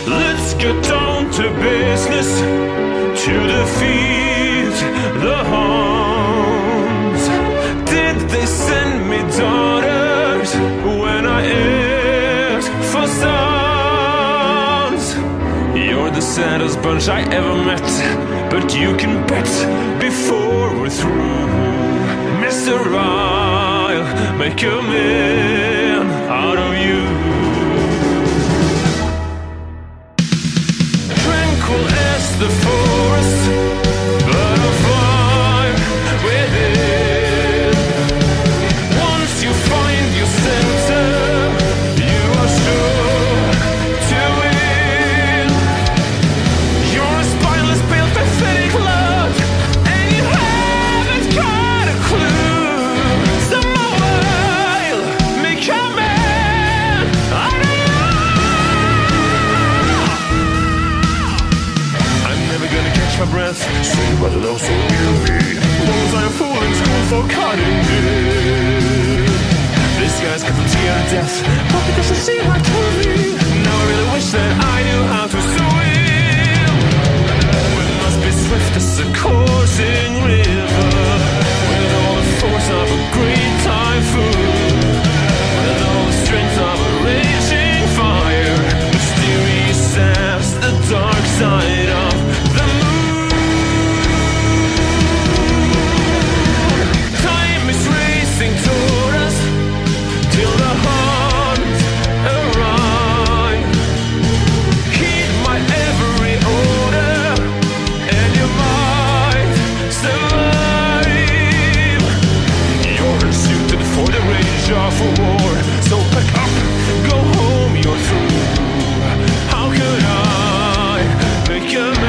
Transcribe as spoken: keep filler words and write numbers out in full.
Let's get down to business to defeat the Huns. Did they send me daughters when I asked for sons? You're the saddest bunch I ever met, but you can bet before we're through, Mister I'll make a man out of you. Tranquil as the forest, but a fire within. Once you find your center, you are sure to win. You're a spineless, pale, pathetic love, and you haven't got a clue. Somehow I'll make a man out of you. I'm never gonna catch my breath, say what love so weary. Was I a fool in school for cutting it? This guy's got the tear of death, but because I see right through me. Now I really wish that I knew how to swim. We must be swift as a coursing river, with all the force of a great typhoon, with all the strength of a raging fire, mysterious as the dark side of the moon. Time is racing toward us till the Huns arrive. Heed my every order, and you might survive. You're suited for the rage of a war, so pack up, go home, you're through. How could I make a